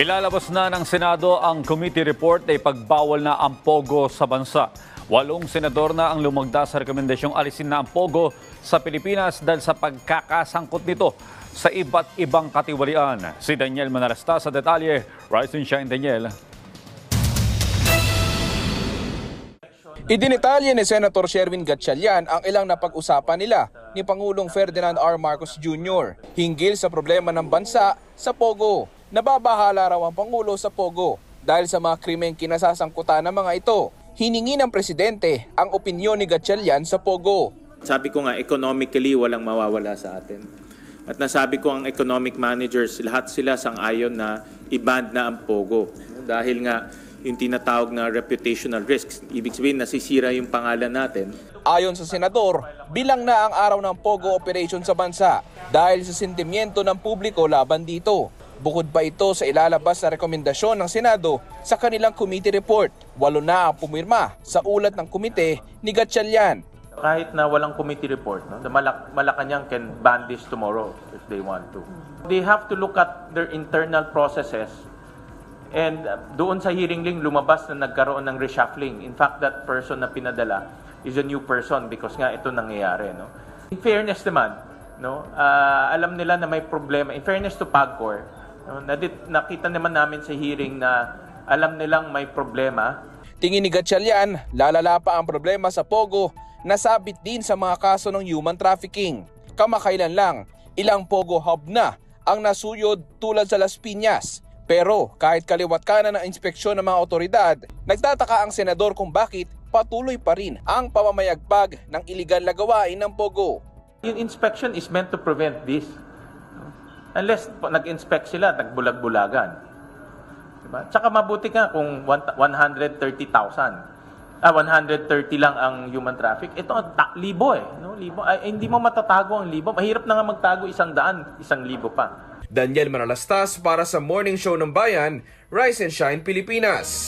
Ilalabas na ng Senado ang committee report na ipagbawal na ang pogo sa bansa. 8 senador na ang lumagda sa rekomendasyong alisin na ang pogo sa Pilipinas dahil sa pagkakasangkot nito sa iba't ibang katiwalian. Si Daniel Manalasta sa detalye. Rise and shine, Daniel. Idinitalye ni Senator Sherwin Gatchalian ang ilang napag-usapan nila ni Pangulong Ferdinand R. Marcos Jr. hinggil sa problema ng bansa sa pogo. Nababahala raw ang Pangulo sa pogo dahil sa mga krimeng kinasasangkutan ng mga ito. Hiningi ng Presidente ang opinyon ni Gatchalian sa pogo. Sabi ko nga, economically walang mawawala sa atin. At nasabi ko ang economic managers, lahat sila sang-ayon na i-ban na ang pogo. Dahil nga yung tinatawag na reputational risks, ibig sabihin nasisira yung pangalan natin. Ayon sa Senador, bilang na ang araw ng pogo operation sa bansa dahil sa sentimiento ng publiko laban dito. Bukod pa ito sa ilalabas na rekomendasyon ng Senado sa kanilang committee report. 8 na ang pumirma sa ulat ng komite ni Gatchalian. Kahit na walang committee report, the Malacanang can ban this tomorrow if they want to. They have to look at their internal processes. And doon sa hearing link, lumabas na nagkaroon ng reshuffling. In fact, that person na pinadala is a new person because nga ito nangyayari. No? In fairness naman, alam nila na may problema. In fairness to PAGCOR, nakita naman namin sa hearing na alam nilang may problema. Tingin ni Gatchalian, lalala pa ang problema sa pogo na sabit din sa mga kaso ng human trafficking. Kamakailan lang, ilang pogo hub na ang nasuyod tulad sa Las Piñas. Pero kahit kaliwat kanan ng inspeksyon ng mga otoridad, nagtataka ang senador kung bakit patuloy pa rin ang pamamayagpag ng iligal na gawain ng pogo. Yung inspection is meant to prevent this. Unless nag-inspect sila, nagbulag-bulagan. Diba? Tsaka mabuti ka kung 130,000. 130 lang ang human traffic. Ito, libo eh. No? Libo. Hindi mo matatago ang libo. Mahirap na nga magtago 100, 1,000 pa. Daniel Manalastas para sa Morning Show ng Bayan, Rise and Shine Pilipinas.